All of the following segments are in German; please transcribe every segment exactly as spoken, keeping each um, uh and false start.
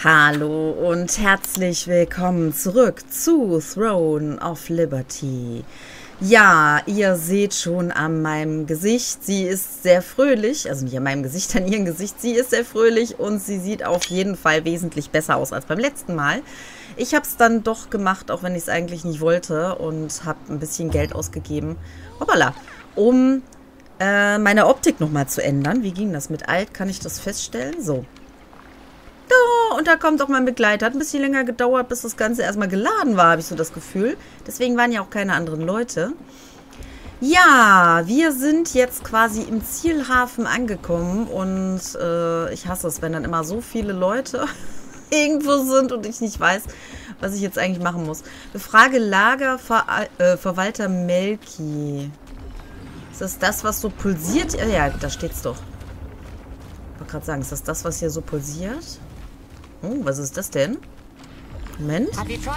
Hallo und herzlich willkommen zurück zu Throne of Liberty. Ja, ihr seht schon an meinem Gesicht, sie ist sehr fröhlich, also nicht an meinem Gesicht, an ihrem Gesicht, sie ist sehr fröhlich und sie sieht auf jeden Fall wesentlich besser aus als beim letzten Mal. Ich habe es dann doch gemacht, auch wenn ich es eigentlich nicht wollte und habe ein bisschen Geld ausgegeben, hoppala, um äh, meine Optik nochmal zu ändern. Wie ging das? Mit Alt kann ich das feststellen? So. Oh, und da kommt auch mein Begleiter. Hat ein bisschen länger gedauert, bis das Ganze erstmal geladen war, habe ich so das Gefühl. Deswegen waren ja auch keine anderen Leute. Ja, wir sind jetzt quasi im Zielhafen angekommen und äh, ich hasse es, wenn dann immer so viele Leute irgendwo sind und ich nicht weiß, was ich jetzt eigentlich machen muss. Befrage Lagerverwalter äh, Melki. Ist das das, was so pulsiert? Ja, ja, da steht's doch. Ich wollte gerade sagen, ist das das, was hier so pulsiert? Oh, was ist das denn? Moment.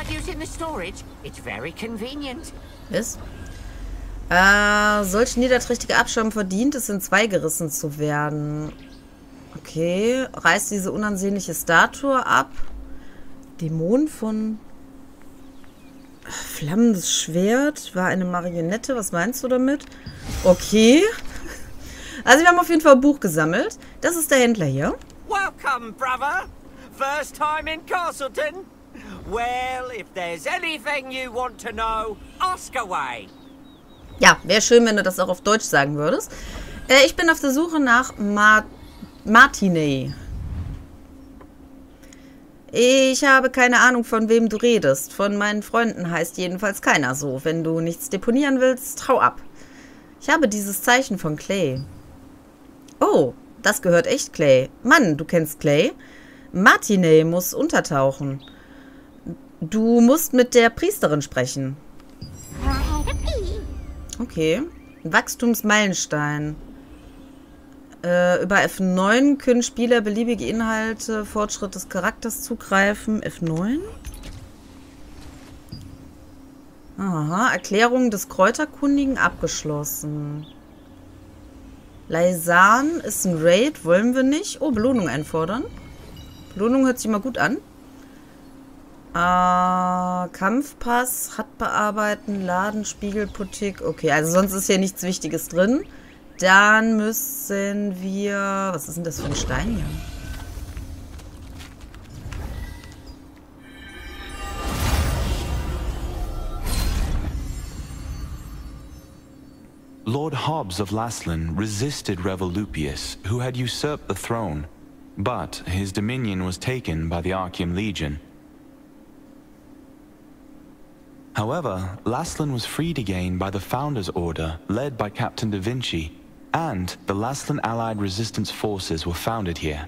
Was? Äh, solch niederträchtiger Abschaum verdient es, in zwei gerissen zu werden. Okay. Reißt diese unansehnliche Statue ab. Dämon von flammendes Schwert. War eine Marionette. Was meinst du damit? Okay. Also wir haben auf jeden Fall ein Buch gesammelt. Das ist der Händler hier. Welcome, brother. First time in Castleton? Well, if there's anything you want to know, ask away. Ja, wäre schön, wenn du das auch auf Deutsch sagen würdest. Äh, ich bin auf der Suche nach Mar Martinez. Ich habe keine Ahnung, von wem du redest. Von meinen Freunden heißt jedenfalls keiner so. Wenn du nichts deponieren willst, hau ab. Ich habe dieses Zeichen von Clay. Oh, das gehört echt Clay. Mann, du kennst Clay? Martinez muss untertauchen. Du musst mit der Priesterin sprechen. Okay. Wachstumsmeilenstein. Äh, über F neun können Spieler beliebige Inhalte, Fortschritt des Charakters zugreifen. F neun? Aha, Erklärung des Kräuterkundigen abgeschlossen. Laisan ist ein Raid, wollen wir nicht. Oh, Belohnung einfordern. Belohnung hört sich mal gut an. Äh, Kampfpass, H U D bearbeiten, Laden, Spiegelpolitik. Okay, also sonst ist hier nichts Wichtiges drin. Dann müssen wir... Was ist denn das für ein Stein hier? Lord Hobbs of Laslan resisted Revolupius, who had usurped the throne, but his dominion was taken by the Archeum Legion. However, Laslan was freed again by the Founders Order, led by Captain Da Vinci, and the Laslan Allied Resistance Forces were founded here.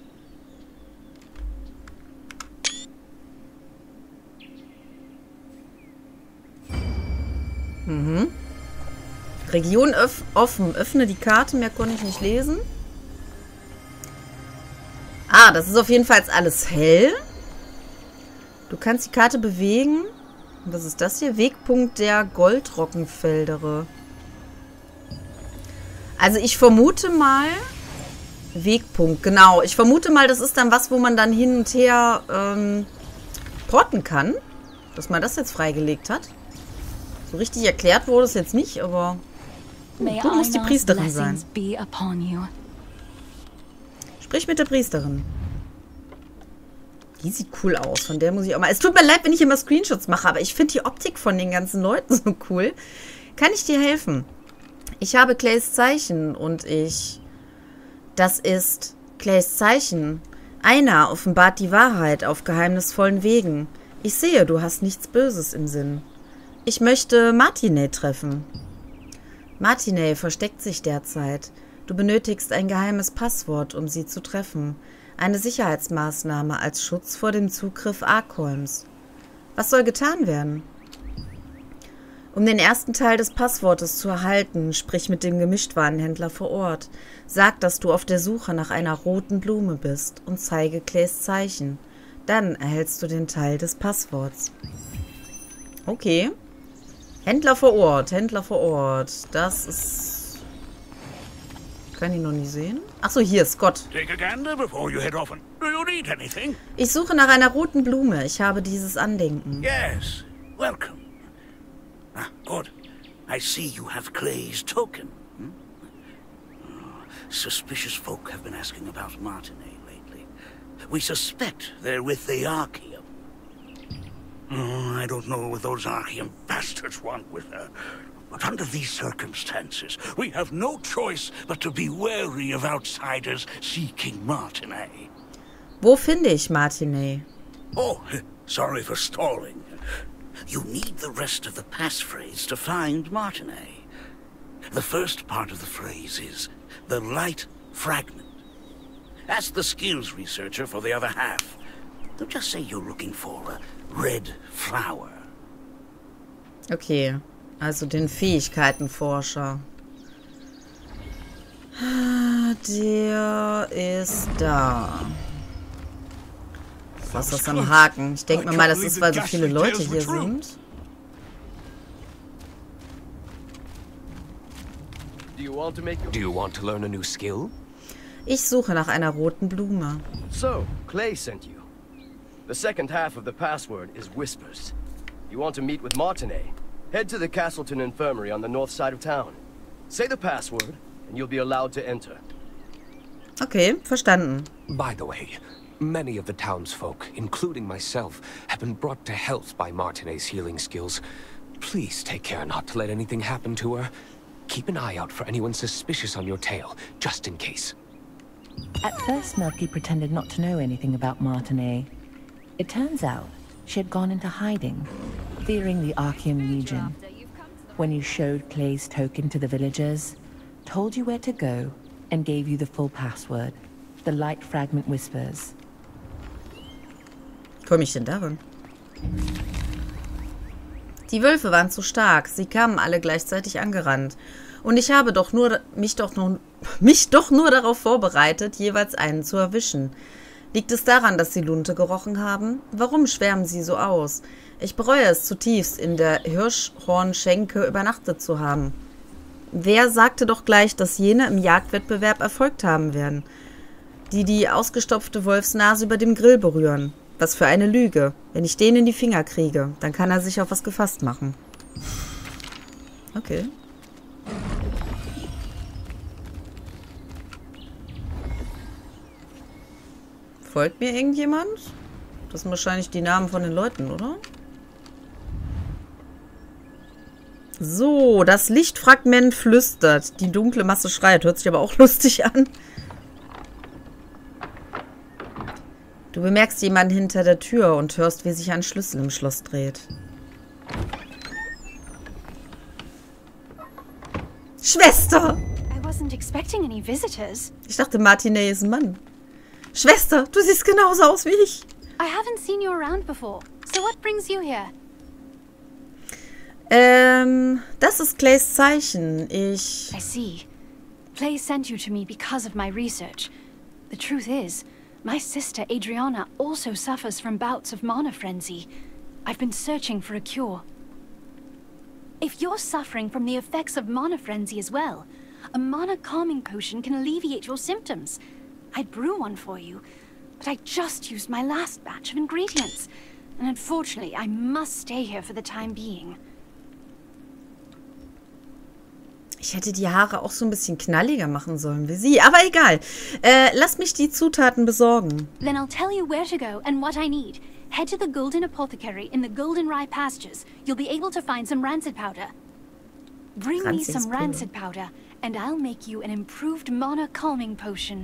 Mhm. Region öff offen. Öffne die Karte. Mehr konnte ich nicht lesen. Ah, das ist auf jeden Fall alles hell. Du kannst die Karte bewegen. Was ist das hier? Wegpunkt der Goldrockenfeldere. Also ich vermute mal... Wegpunkt, genau. Ich vermute mal, das ist dann was, wo man dann hin und her ähm, porten kann. Dass man das jetzt freigelegt hat. So richtig erklärt wurde es jetzt nicht, aber... Du musst die Priesterin sein. Sprich mit der Priesterin. Die sieht cool aus. Von der muss ich auch mal... Es tut mir leid, wenn ich immer Screenshots mache, aber ich finde die Optik von den ganzen Leuten so cool. Kann ich dir helfen? Ich habe Clays Zeichen und ich... Das ist Clays Zeichen. Einer offenbart die Wahrheit auf geheimnisvollen Wegen. Ich sehe, du hast nichts Böses im Sinn. Ich möchte Martinez treffen. Martinez versteckt sich derzeit. Du benötigst ein geheimes Passwort, um sie zu treffen. Eine Sicherheitsmaßnahme als Schutz vor dem Zugriff Arkholms. Was soll getan werden? Um den ersten Teil des Passwortes zu erhalten, sprich mit dem Gemischtwarenhändler vor Ort. Sag, dass du auf der Suche nach einer roten Blume bist und zeige Clays Zeichen. Dann erhältst du den Teil des Passworts. Okay. Händler vor Ort, Händler vor Ort. Das ist kann ihn noch nie sehen. Achso, hier, Scott. Take a gander before you head off. And do you need anything? Ich suche nach einer roten Blume. Ich habe dieses Andenken. Yes, welcome. Ah, good. I see you have Clay's token. Hmm? Oh, suspicious folk have been asking about Martinet lately. We suspect they're with the Archeum. Oh, I don't know what those Archeum bastards want with her. But under these circumstances, we have no choice but to be wary of outsiders seeking Martinet. Wo finde ich Martinet? Oh, sorry for stalling. You need the rest of the passphrase to find Martinet. The first part of the phrase is the light fragment. Ask the skills researcher for the other half. Don't just say you're looking for a red flower. Okay, also den Fähigkeitenforscher. Der ist da. Was ist das am Haken? Ich denke mir mal, das ist, weil so viele Leute hier sind. Do you want to make Do you want to learn a new skill? Ich suche nach einer roten Blume. So, Clay sent you. The second half of the password is whispers. You want to meet with Martinet? Head to the Castleton Infirmary on the north side of town. Say the password, and you'll be allowed to enter. Okay, verstanden. By the way, many of the townsfolk, including myself, have been brought to health by Martinet's healing skills. Please take care not to let anything happen to her. Keep an eye out for anyone suspicious on your tail, just in case. At first, Murphy pretended not to know anything about Martinet. It turns out she had gone into hiding, fearing the Archeum Legion. When you showed Clay's token to the villagers, told you where to go, and gave you the full password, the light fragment whispers. Komme ich denn darin? Die Wölfe waren zu stark. Sie kamen alle gleichzeitig angerannt. Und ich habe doch nur, mich, doch nur, mich doch nur darauf vorbereitet, jeweils einen zu erwischen. Liegt es daran, dass sie Lunte gerochen haben? Warum schwärmen sie so aus? Ich bereue es zutiefst, in der Hirschhornschenke übernachtet zu haben. Wer sagte doch gleich, dass jene im Jagdwettbewerb erfolgt haben werden? Die die ausgestopfte Wolfsnase über dem Grill berühren. Was für eine Lüge. Wenn ich den in die Finger kriege, dann kann er sich auf was gefasst machen. Okay. Folgt mir irgendjemand? Das sind wahrscheinlich die Namen von den Leuten, oder? So, das Lichtfragment flüstert. Die dunkle Masse schreit. Hört sich aber auch lustig an. Du bemerkst jemanden hinter der Tür und hörst, wie sich ein Schlüssel im Schloss dreht. Schwester! I wasn't expecting any visitors. Ich dachte, Martinet ist ein Mann. Schwester, du siehst genauso aus wie ich. I haven't seen you around before. So what brings you here? Ähm, das ist Clays Zeichen. Ich... I see. Clay sent you to me because of my research. The truth is, my sister Adriana also suffers from bouts of mana frenzy. I've been searching for a cure. If you're suffering from the effects of mana frenzy as well, a mana calming potion can alleviate your symptoms. I'd brew one for you, but I just used my last batch of ingredients. And unfortunately, I must stay here for the time being. Ich hätte die Haare auch so ein bisschen knalliger machen sollen wie sie. Aber egal. Äh, lass mich die Zutaten besorgen. Then I'll tell you where to go and what I need. Head to the Golden Apothecary in the Golden Rye pastures. You'll be able to find some rancid powder. Bring me some rancid powder, and I'll make you an improved mana calming potion.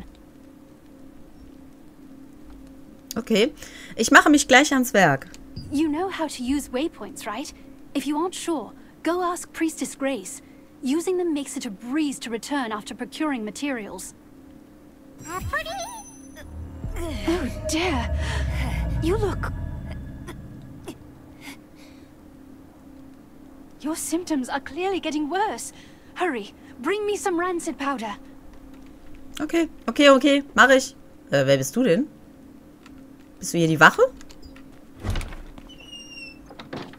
Okay. Ich mache mich gleich ans Werk. You know how to use waypoints, right? If you aren't sure, go ask Priestess Grace. Using them makes it a breeze to return after procuring materials. Oh dear. You look... Your symptoms are clearly getting worse. Hurry, bring me some rancid powder. Okay, okay, okay. Mach ich. Äh, wer bist du denn? Bist du hier die Wache?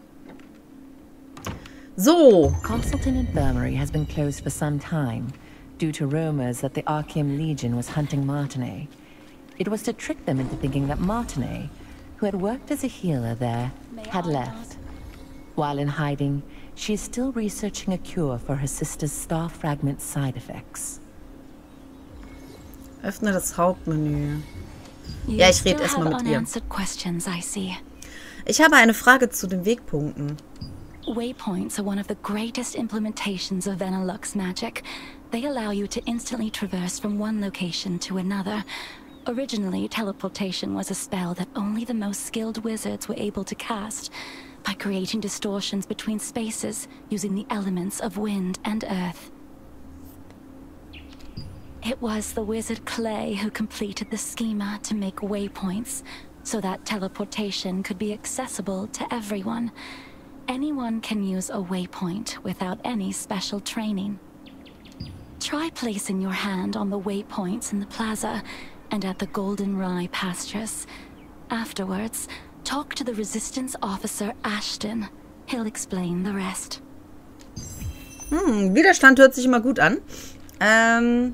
So. Castleton Infirmary has been closed for some time. due to rumors that the Archeum Legion was hunting Martinae. It was to trick them into thinking that Martinae, who had worked as a healer there, had left. While in hiding, she is still researching a cure for her sister's Star Fragment side effects. Öffne das Hauptmenü. Ja, ich rede erstmal mit ihr. Ich habe eine Frage zu den Wegpunkten. Waypoints are one of the greatest implementations of Venilux magic. They allow you to instantly traverse from one location to another. Originally, teleportation was a spell that only the most skilled wizards were able to cast, by creating distortions between spaces using the elements of wind and earth. It was the wizard Clay who completed the schema to make waypoints, so that teleportation could be accessible to everyone. Anyone can use a waypoint without any special training. Try placing your hand on the waypoints in the plaza and at the Golden Rye pastures. Afterwards, talk to the Resistance officer Ashton. He'll explain the rest. Hm, Widerstand hört sich immer gut an. Ähm...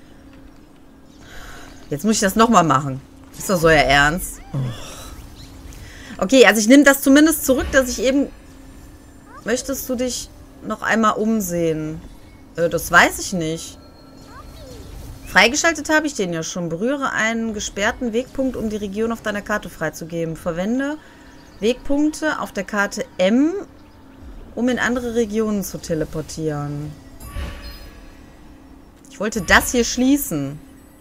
Jetzt muss ich das nochmal machen. Ist doch so euer Ernst? Okay, also ich nehme das zumindest zurück, dass ich eben... Möchtest du dich noch einmal umsehen? Äh, das weiß ich nicht. Freigeschaltet habe ich den ja schon. Berühre einen gesperrten Wegpunkt, um die Region auf deiner Karte freizugeben. Verwende Wegpunkte auf der Karte M, um in andere Regionen zu teleportieren. Ich wollte das hier schließen.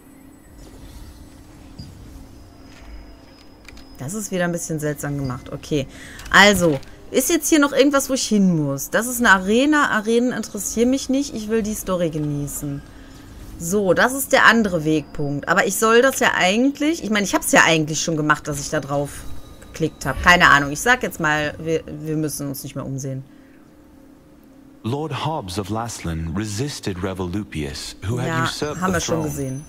Das ist wieder ein bisschen seltsam gemacht. Okay, also... Ist jetzt hier noch irgendwas, wo ich hin muss? Das ist eine Arena. Arenen interessieren mich nicht. Ich will die Story genießen. So, das ist der andere Wegpunkt. Aber ich soll das ja eigentlich... Ich meine, ich habe es ja eigentlich schon gemacht, dass ich da drauf geklickt habe. Keine Ahnung. Ich sag jetzt mal, wir, wir müssen uns nicht mehr umsehen. Lord Hobbs of Laslan resisted Revolupius, who had ja, usurped haben wir the schon throne. gesehen.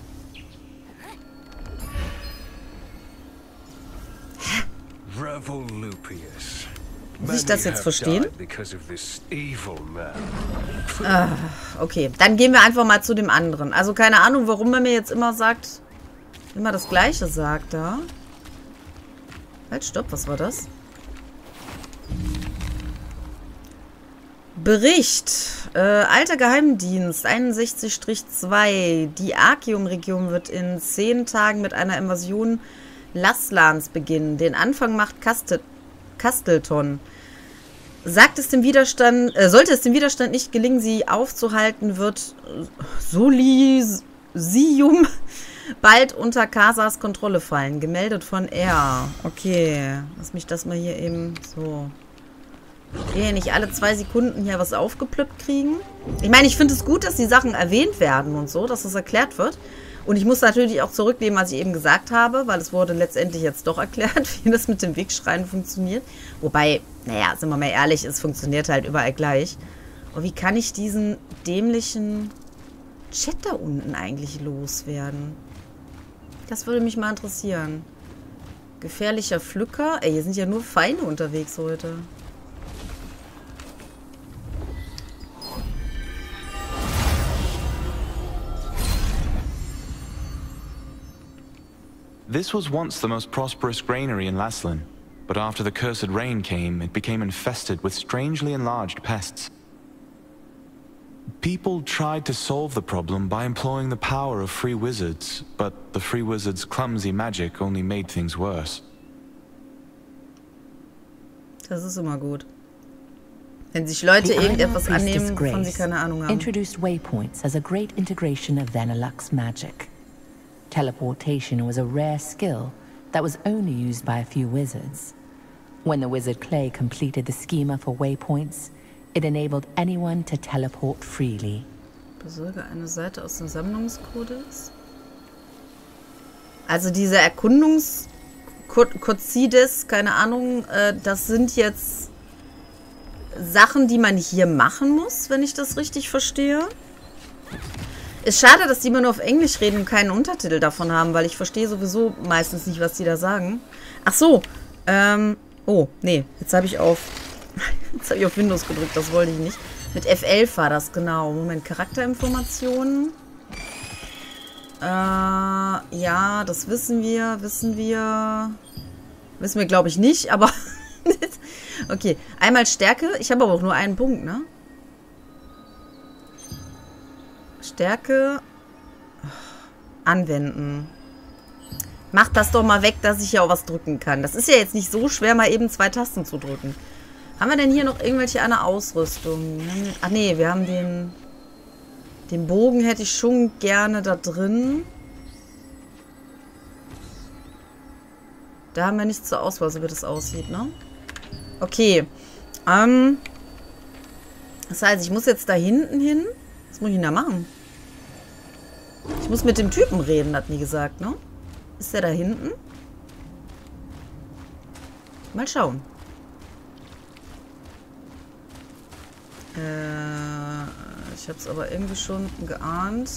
Revolupius. Muss ich das jetzt verstehen? Ah, okay, dann gehen wir einfach mal zu dem anderen. Also keine Ahnung, warum er mir jetzt immer sagt, immer das Gleiche sagt da. Halt, stopp, was war das? Bericht. Äh, alter Geheimdienst einundsechzig zwei. Die Archeum-Region wird in zehn Tagen mit einer Invasion Laslans beginnen. Den Anfang macht Kastel Kastelton. Sagt es dem Widerstand, äh, sollte es dem Widerstand nicht gelingen, sie aufzuhalten, wird Solisium bald unter Kasas Kontrolle fallen. Gemeldet von R. Okay, lass mich das mal hier eben so. Okay, nicht alle zwei Sekunden hier was aufgeplöppt kriegen. Ich meine, ich finde es gut, dass die Sachen erwähnt werden und so, dass das erklärt wird. Und ich muss natürlich auch zurücknehmen, was ich eben gesagt habe, weil es wurde letztendlich jetzt doch erklärt, wie das mit dem Wegschreien funktioniert. Wobei, naja, sind wir mal ehrlich, es funktioniert halt überall gleich. Und wie kann ich diesen dämlichen Chat da unten eigentlich loswerden? Das würde mich mal interessieren. Gefährlicher Pflücker. Ey, hier sind ja nur Feinde unterwegs heute. This was once the most prosperous granary in Laslan, but after the cursed rain came, it became infested with strangely enlarged pests. People tried to solve the problem by employing the power of free wizards, but the free wizards' clumsy magic only made things worse. Das ist immer gut. Wenn sich Leute irgendetwas annehmen, wovon sie keine Ahnung haben. Introduced waypoints as a great integration of Venilux magic. Teleportation was a rare skill that was only used by a few wizards. When the wizard Clay completed the schema for waypoints, it enabled anyone to teleport freely. Besorge eine Seite aus dem Sammlungskodex. Also diese Erkundungskozides, keine Ahnung, äh, das sind jetzt Sachen, die man hier machen muss, wenn ich das richtig verstehe. Ist schade, dass die immer nur auf Englisch reden und keinen Untertitel davon haben, weil ich verstehe sowieso meistens nicht, was die da sagen. Ach so, ähm, oh, nee, jetzt habe ich auf, jetzt habe ich auf Windows gedrückt, das wollte ich nicht. Mit F elf war das, genau. Moment, Charakterinformationen. Äh, ja, das wissen wir, wissen wir. Wissen wir, glaube ich, nicht, aber... Okay, einmal Stärke. Ich habe aber auch nur einen Punkt, ne? Stärke. Anwenden. Macht das doch mal weg, dass ich ja auch was drücken kann. Das ist ja jetzt nicht so schwer, mal eben zwei Tasten zu drücken. Haben wir denn hier noch irgendwelche eine Ausrüstung? Ach nee, wir haben den... Den Bogen hätte ich schon gerne da drin. Da haben wir nichts zur Auswahl, so wie das aussieht, ne? Okay. Ähm... Das heißt, ich muss jetzt da hinten hin. Was muss ich denn da machen? Ich muss mit dem Typen reden, hat nie gesagt, ne? Ist der da hinten? Mal schauen. Äh, ich hab's aber irgendwie schon geahnt.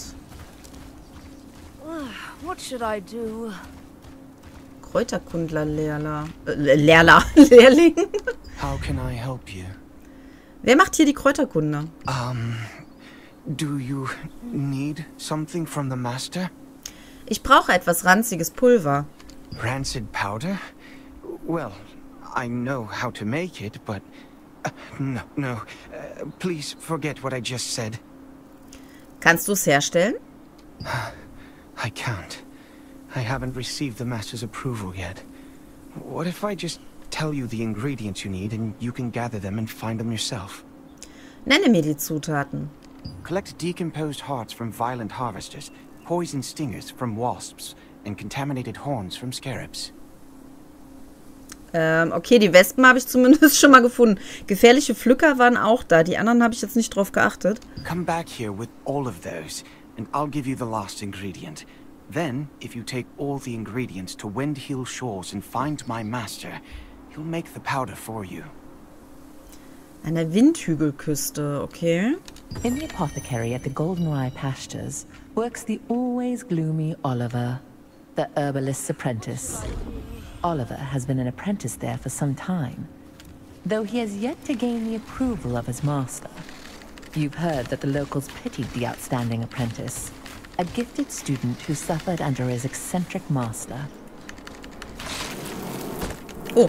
What should I do? Kräuterkundler-Lehrler. Äh, Lehrler. Lehrling. How can I help you? Wer macht hier die Kräuterkunde? Um, do you need something from the master? Ich brauche etwas ranziges Pulver. Rancid powder? Well, I know how to make it, but... Uh, no, no. Uh, please forget what I just said. Kannst du es herstellen? I can't. I haven't received the master's approval yet. What if I just tell you the ingredients you need and you can gather them and find them yourself? Nenne mir die Zutaten. Collect decomposed hearts from violent harvesters, poison stingers from wasps, and contaminated horns from scarabs. Ähm, okay, die Wespen habe ich zumindest schon mal gefunden. Gefährliche Pflücker waren auch da. Die anderen habe ich jetzt nicht drauf geachtet. Come back here with all of those, and I'll give you the last ingredient. Then, if you take all the ingredients to Windhill Shores and find my master, he'll make the powder for you. An der Windhügelküste, okay. In the apothecary at the Goldenrye Pastures works the always gloomy Oliver, the herbalist's apprentice. Oliver has been an apprentice there for some time, though he has yet to gain the approval of his master. You've heard that the locals pitied the outstanding apprentice, a gifted student who suffered under his eccentric master. Oh.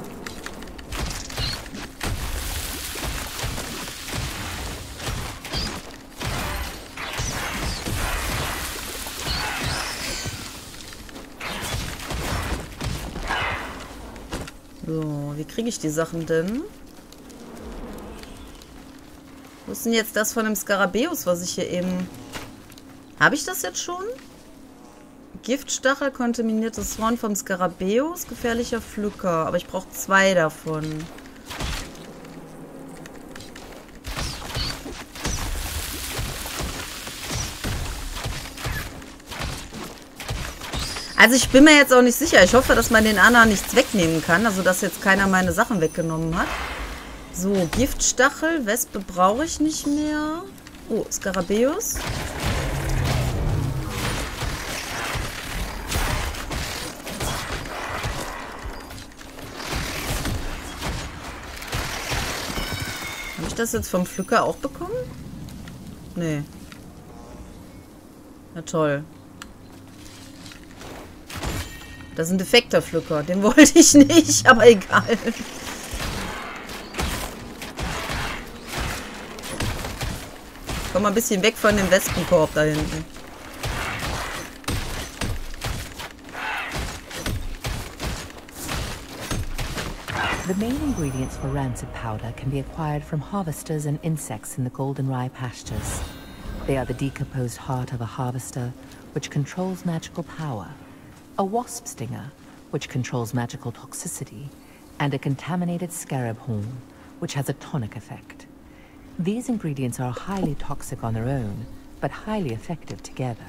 So, wie kriege ich die Sachen denn? Wo ist denn jetzt das von dem Skarabäus, was ich hier eben... Habe ich das jetzt schon? Giftstachel, kontaminiertes Horn vom Skarabäus, gefährlicher Pflücker. Aber ich brauche zwei davon. Also ich bin mir jetzt auch nicht sicher. Ich hoffe, dass man den anderen nichts wegnehmen kann. Also dass jetzt keiner meine Sachen weggenommen hat. So, Giftstachel. Wespe brauche ich nicht mehr. Oh, Skarabäus. Habe ich das jetzt vom Pflücker auch bekommen? Nee. Na toll. Das ist ein defekter Pflücker. Den wollte ich nicht, aber egal. Komm mal ein bisschen weg von dem Wespenkorb da hinten. The main ingredients for rancid powder can be acquired from harvesters and insects in the Goldenrye Pastures. They are the decomposed heart of a harvester, which controls magical power, a wasp stinger, which controls magical toxicity, and a contaminated scarab horn, which has a tonic effect. These ingredients are highly toxic on their own, but highly effective together.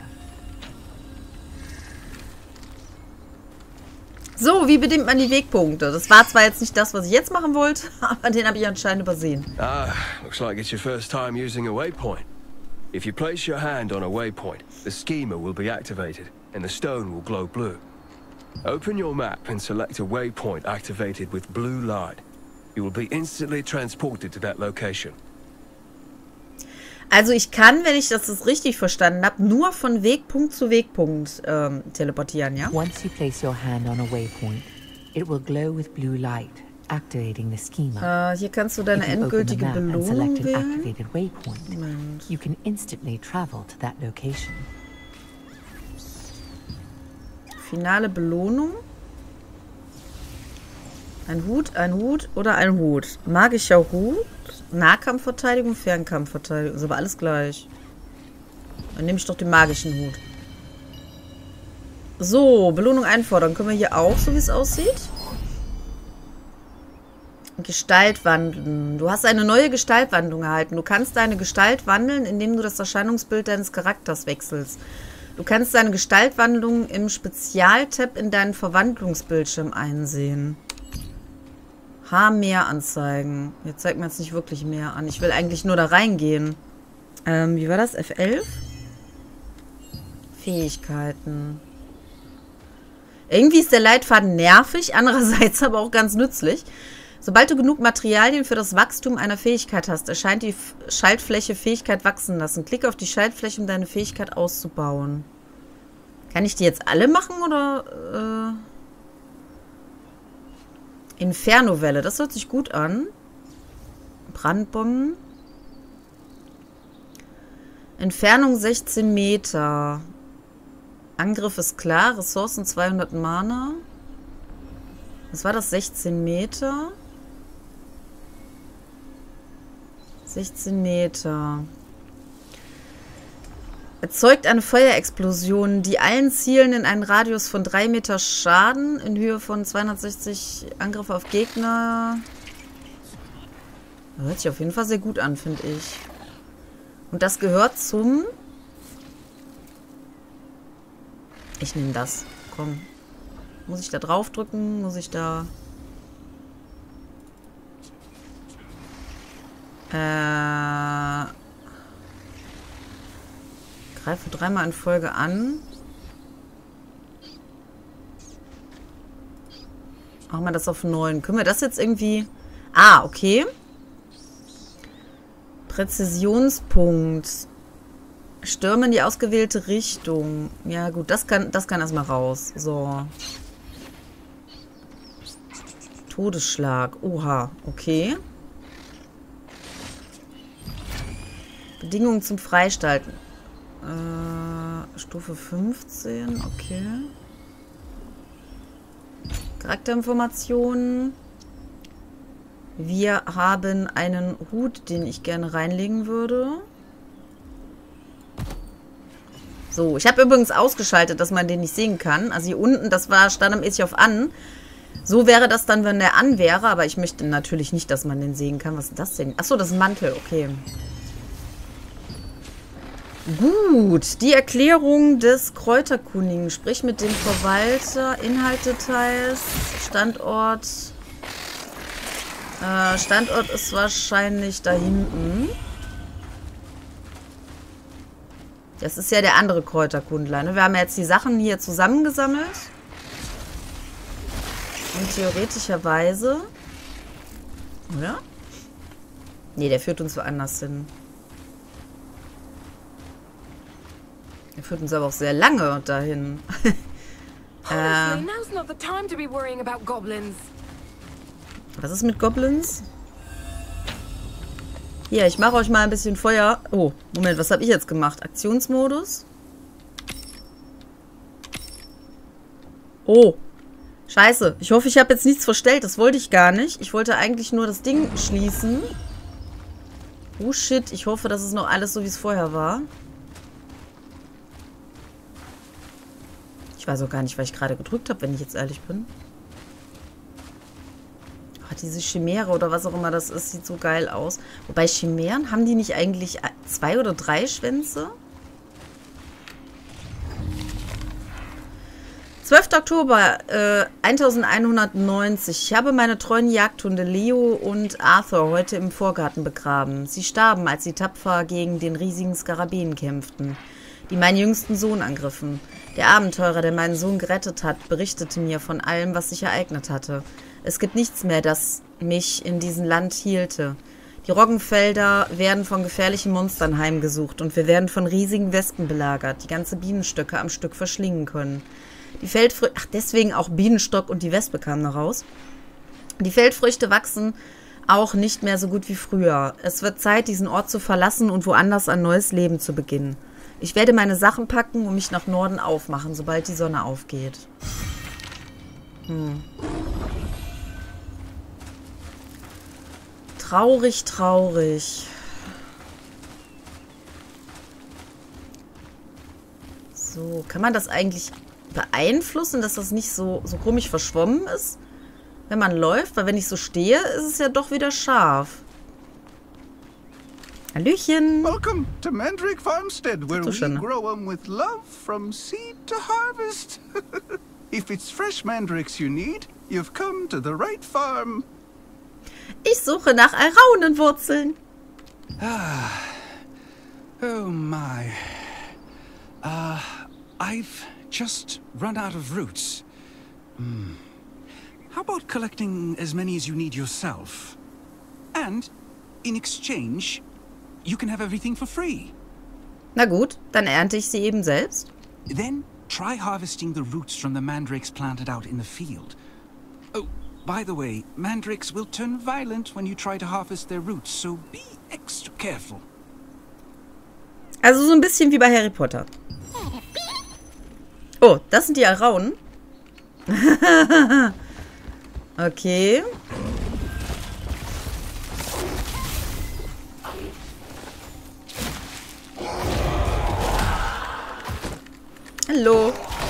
So, wie bedingt man die Wegpunkte? Das war zwar jetzt nicht das, was ich jetzt machen wollte, aber den habe ich anscheinend übersehen. Ah, looks like it's your first time using a waypoint. If you place your hand on a waypoint, the schema will be activated, and the stone will glow blue. Open your map and select a waypoint activated with blue light. You will be instantly transported to that location. Also ich kann, wenn ich das jetzt richtig verstanden habe, nur von Wegpunkt zu Wegpunkt ähm, teleportieren, ja? Once you place your hand on a waypoint, it will glow with blue light, activating the schema. Äh, hier kannst du deine endgültige Belohnung wählen. Moment. You can instantly travel to that location. Finale Belohnung. Ein Hut, ein Hut oder ein Hut. Magischer Hut. Nahkampfverteidigung, Fernkampfverteidigung. Ist aber alles gleich. Dann nehme ich doch den magischen Hut. So, Belohnung einfordern. Können wir hier auch, so wie es aussieht? Gestalt wandeln. Du hast eine neue Gestaltwandlung erhalten. Du kannst deine Gestalt wandeln, indem du das Erscheinungsbild deines Charakters wechselst. Du kannst deine Gestaltwandlung im Spezialtab in deinen Verwandlungsbildschirm einsehen. H mehr anzeigen. Jetzt zeigt mir jetzt nicht wirklich mehr an. Ich will eigentlich nur da reingehen. Ähm, wie war das? F elf? Fähigkeiten. Irgendwie ist der Leitfaden nervig, andererseits aber auch ganz nützlich. Sobald du genug Materialien für das Wachstum einer Fähigkeit hast, erscheint die F- Schaltfläche Fähigkeit wachsen lassen. Klicke auf die Schaltfläche, um deine Fähigkeit auszubauen. Kann ich die jetzt alle machen, oder... Äh Inferno-Welle, das hört sich gut an. Brandbomben. Entfernung sechzehn Meter. Angriff ist klar. Ressourcen zweihundert Mana. Was war das? sechzehn Meter. sechzehn Meter. Erzeugt eine Feuerexplosion, die allen Zielen in einen Radius von drei Meter Schaden in Höhe von zweihundertsechzig Angriffe auf Gegner. Das hört sich auf jeden Fall sehr gut an, finde ich. Und das gehört zum... Ich nehme das. Komm. Muss ich da drauf drücken? Muss ich da... Äh... Greife dreimal in Folge an. Machen wir das auf neun. Können wir das jetzt irgendwie... Ah, okay. Präzisionspunkt. Stürmen in die ausgewählte Richtung. Ja gut, das kann, das kann erstmal raus. So. Todesschlag. Oha, okay. Bedingungen zum Freistalten. Äh, Stufe fünfzehn, okay. Charakterinformationen. Wir haben einen Hut, den ich gerne reinlegen würde. So, ich habe übrigens ausgeschaltet, dass man den nicht sehen kann. Also hier unten, das war standardmäßig auf an. So wäre das dann, wenn der an wäre. Aber ich möchte natürlich nicht, dass man den sehen kann. Was ist das denn? Achso, das ist ein Mantel, okay. Gut, die Erklärung des Kräuterkundigen. Sprich mit dem Verwalter, Inhaltdetails, Standort. Äh, Standort ist wahrscheinlich da hinten. Das ist ja der andere Kräuterkundler, ne? Wir haben ja jetzt die Sachen hier zusammengesammelt. Und theoretischerweise... Oder? Nee, der führt uns woanders hin. Der führt uns aber auch sehr lange dahin. äh, was ist mit Goblins? Hier, ich mache euch mal ein bisschen Feuer. Oh, Moment, was habe ich jetzt gemacht? Aktionsmodus. Oh, scheiße. Ich hoffe, ich habe jetzt nichts verstellt. Das wollte ich gar nicht. Ich wollte eigentlich nur das Ding schließen. Oh shit, ich hoffe, das ist noch alles so, wie es vorher war. Ich weiß auch gar nicht, was ich gerade gedrückt habe, wenn ich jetzt ehrlich bin. Oh, diese Chimäre oder was auch immer das ist, sieht so geil aus. Wobei Chimären, haben die nicht eigentlich zwei oder drei Schwänze? zwölfter Oktober äh, elfhundertneunzig. Ich habe meine treuen Jagdhunde Leo und Arthur heute im Vorgarten begraben. Sie starben, als sie tapfer gegen den riesigen Skarabäen kämpften, die meinen jüngsten Sohn angriffen. Der Abenteurer, der meinen Sohn gerettet hat, berichtete mir von allem, was sich ereignet hatte. Es gibt nichts mehr, das mich in diesem Land hielte. Die Roggenfelder werden von gefährlichen Monstern heimgesucht und wir werden von riesigen Wespen belagert, die ganze Bienenstöcke am Stück verschlingen können. Die Feldfrüchte, ach deswegen auch Bienenstock und die Wespe kamen noch raus. Die Feldfrüchte wachsen auch nicht mehr so gut wie früher. Es wird Zeit, diesen Ort zu verlassen und woanders ein neues Leben zu beginnen. Ich werde meine Sachen packen und mich nach Norden aufmachen, sobald die Sonne aufgeht. Hm. Traurig, traurig. So, kann man das eigentlich beeinflussen, dass das nicht so, so komisch verschwommen ist, wenn man läuft? Weil wenn ich so stehe, ist es ja doch wieder scharf. Hallöchen. Welcome to Mandrake Farmstead, where we grow them with love from seed to harvest. If it's fresh mandrakes you need, you've come to the right farm. Ich suche nach Alraunenwurzeln. Ah. Oh my. Uh, I've just run out of roots. Hmm. How about collecting as many as you need yourself? And in exchange, you can have everything for free. Na gut, dann ernte ich sie eben selbst. Then try harvesting the roots from the mandrakes planted out in the field. Oh, by the way, mandrakes will turn violent when you try to harvest their roots, so be extra careful. Also so ein bisschen wie bei Harry Potter. Oh, das sind die Alraunen. Okay. Hallo.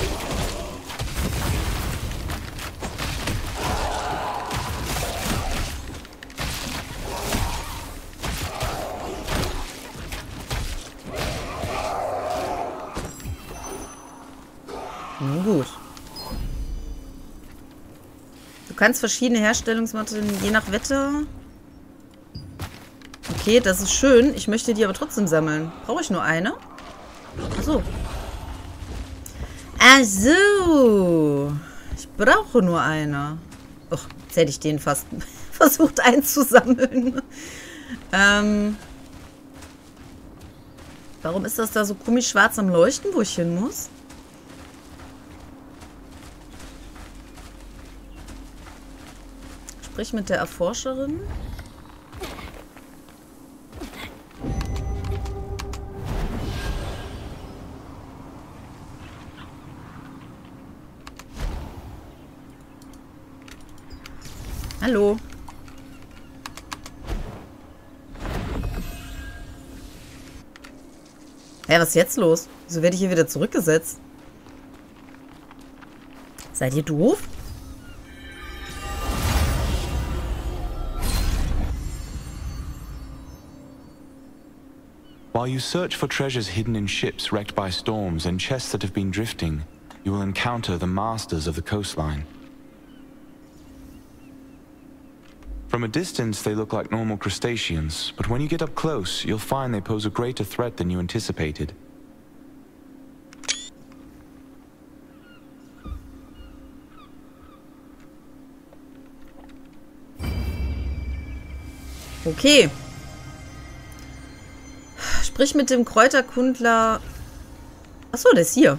Nun gut. Du kannst verschiedene Herstellungsmaterialien je nach Wetter. Okay, das ist schön. Ich möchte die aber trotzdem sammeln. Brauche ich nur eine? Ach so. Ach so. Ich brauche nur eine. Och, jetzt hätte ich den fast versucht einzusammeln. ähm. Warum ist das da so komisch schwarz am Leuchten, wo ich hin muss? Sprich mit der Erforscherin. Hallo. Ja, was ist jetzt los? Wieso werde ich hier wieder zurückgesetzt? Seid ihr doof? While you search for treasures hidden in ships wrecked by storms and chests that have been drifting, you will encounter the masters of the coastline. From a distance, they look like normal crustaceans, but when you get up close, you'll find they pose a greater threat than you anticipated. Okay. Sprich mit dem Kräuterkundler. Achso, der ist hier.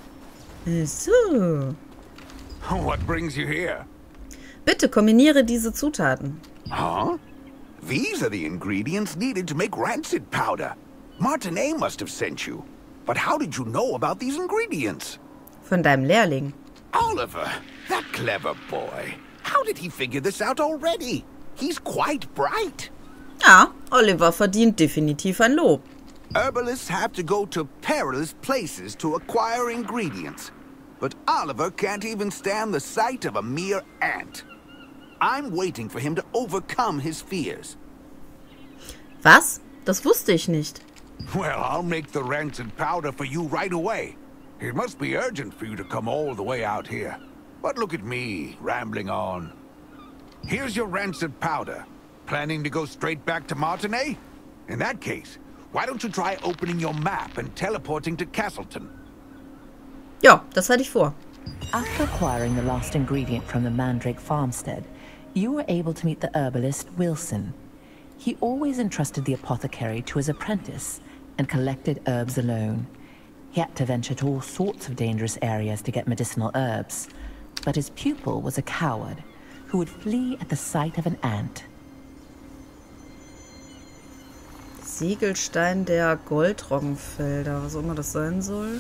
So. What brings you here? Bitte kombiniere diese Zutaten. Huh? These are the ingredients needed to make rancid powder. Martinet must have sent you. But how did you know about these ingredients? Von deinem Lehrling. Oliver, that clever boy. How did he figure this out already? He's quite bright. Ja, Oliver verdient definitiv ein Lob. Herbalists have to go to perilous places to acquire ingredients. But Oliver can't even stand the sight of a mere ant. I'm waiting for him to overcome his fears. Was? Das wusste ich nicht. Well, I'll make the rancid powder for you right away. It must be urgent for you to come all the way out here. But look at me, rambling on. Here's your rancid powder. Planning to go straight back to Martinet? In that case, why don't you try opening your map and teleporting to Castleton? Ja, das hatte ich vor. After acquiring the last ingredient from the Mandrake farmstead, you were able to meet the herbalist Wilson. He always entrusted the apothecary to his apprentice and collected herbs alone. He had to venture to all sorts of dangerous areas to get medicinal herbs, but his pupil was a coward who would flee at the sight of an ant. Siegelstein der Goldroggenfelder, was auch immer das sein soll.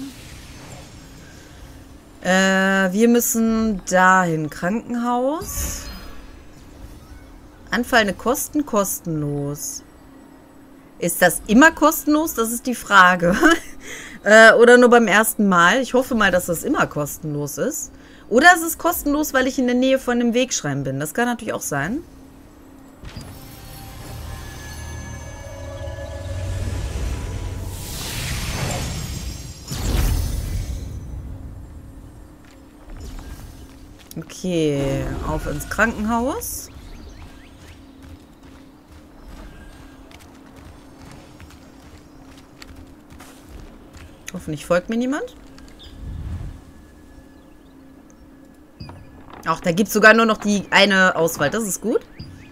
Äh, wir müssen dahin. Krankenhaus. Anfallende Kosten kostenlos. Ist das immer kostenlos? Das ist die Frage. äh, oder nur beim ersten Mal? Ich hoffe mal, dass das immer kostenlos ist. Oder ist es kostenlos, weil ich in der Nähe von dem Wegschrein bin? Das kann natürlich auch sein. Okay, auf ins Krankenhaus. Hoffentlich folgt mir niemand. Ach, da gibt es sogar nur noch die eine Auswahl. Das ist gut.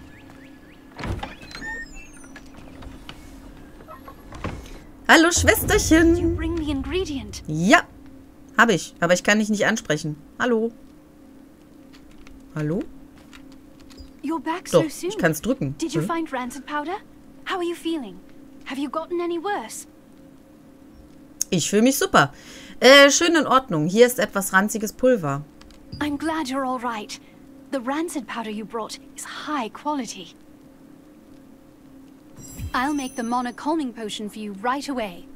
Hallo, Schwesterchen. Ja, habe ich. Aber ich kann dich nicht ansprechen. Hallo. Hallo? You're back Doch, so soon. ich kann es drücken. Did you Hm? find rancid powder? How are you feeling? Have you gotten any worse? Ich fühle mich super. Äh, schön in Ordnung. Hier ist etwas ranziges Pulver. I'm glad you're all right. The rancid powder you brought is high quality. I'll make the Mana calming potion for you right away.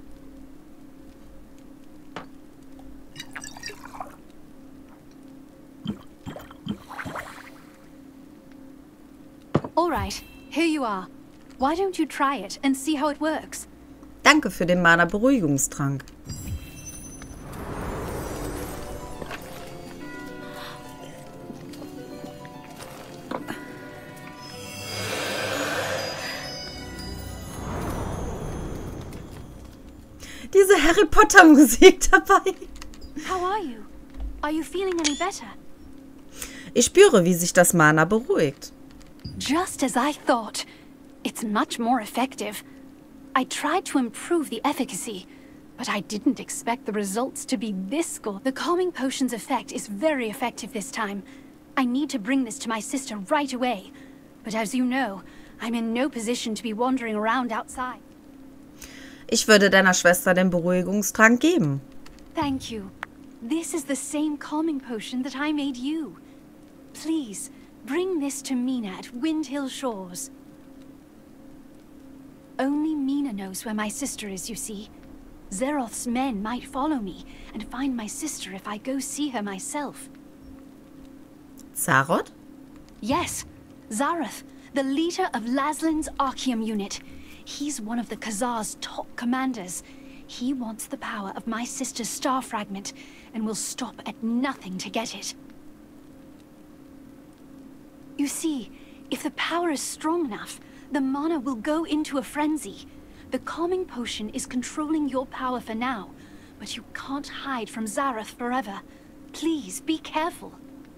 All right, here you are. Why don't you try it and see how it works? Danke für den Mana-Beruhigungstrank. Diese Harry Potter Musik dabei. How are you? Are you feeling any better? Ich spüre, wie sich das Mana beruhigt. Just as I thought. It's much more effective. I tried to improve the efficacy, but I didn't expect the results to be this good. The calming potion's effect is very effective this time. I need to bring this to my sister right away. But as you know, I'm in no position to be wandering around outside. Ich würde deiner Schwester den Beruhigungstrank geben. Thank you. This is the same calming potion that I made you. Please, bring this to Mina at Windhill Shores. Only Mina knows where my sister is, you see. Zeroth's men might follow me and find my sister if I go see her myself. Zaroth? Yes, Zarath, the leader of Laslin's Archeum unit. He's one of the Khazar's top commanders. He wants the power of my sister's star fragment and will stop at nothing to get it. You see, if the power is strong enough, the mana will go into a frenzy. The calming potion is controlling your power for now, but you can't hide from Zarath forever. Please, be careful.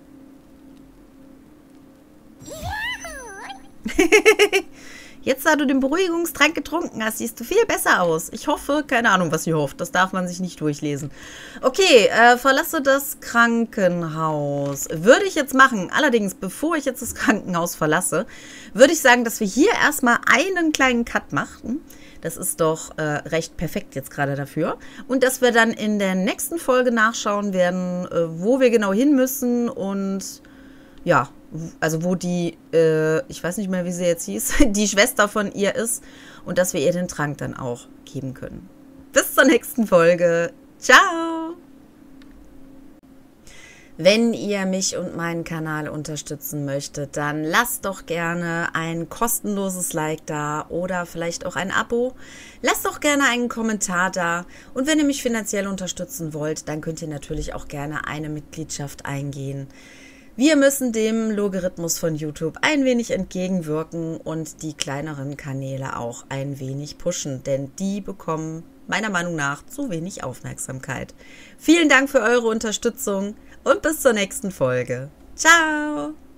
Jetzt, da du den Beruhigungstrank getrunken hast, siehst du viel besser aus. Ich hoffe, keine Ahnung, was sie hofft. Das darf man sich nicht durchlesen. Okay, äh, verlasse das Krankenhaus. Würde ich jetzt machen. Allerdings, bevor ich jetzt das Krankenhaus verlasse, würde ich sagen, dass wir hier erstmal einen kleinen Cut machen. Das ist doch äh, recht perfekt jetzt gerade dafür. Und dass wir dann in der nächsten Folge nachschauen werden, äh, wo wir genau hin müssen und ja, also wo die, äh, ich weiß nicht mehr, wie sie jetzt hieß, die Schwester von ihr ist und dass wir ihr den Trank dann auch geben können. Bis zur nächsten Folge. Ciao! Wenn ihr mich und meinen Kanal unterstützen möchtet, dann lasst doch gerne ein kostenloses Like da oder vielleicht auch ein Abo. Lasst doch gerne einen Kommentar da. Und wenn ihr mich finanziell unterstützen wollt, dann könnt ihr natürlich auch gerne eine Mitgliedschaft eingehen. Wir müssen dem Logarithmus von YouTube ein wenig entgegenwirken und die kleineren Kanäle auch ein wenig pushen, denn die bekommen meiner Meinung nach zu wenig Aufmerksamkeit. Vielen Dank für eure Unterstützung und bis zur nächsten Folge. Ciao!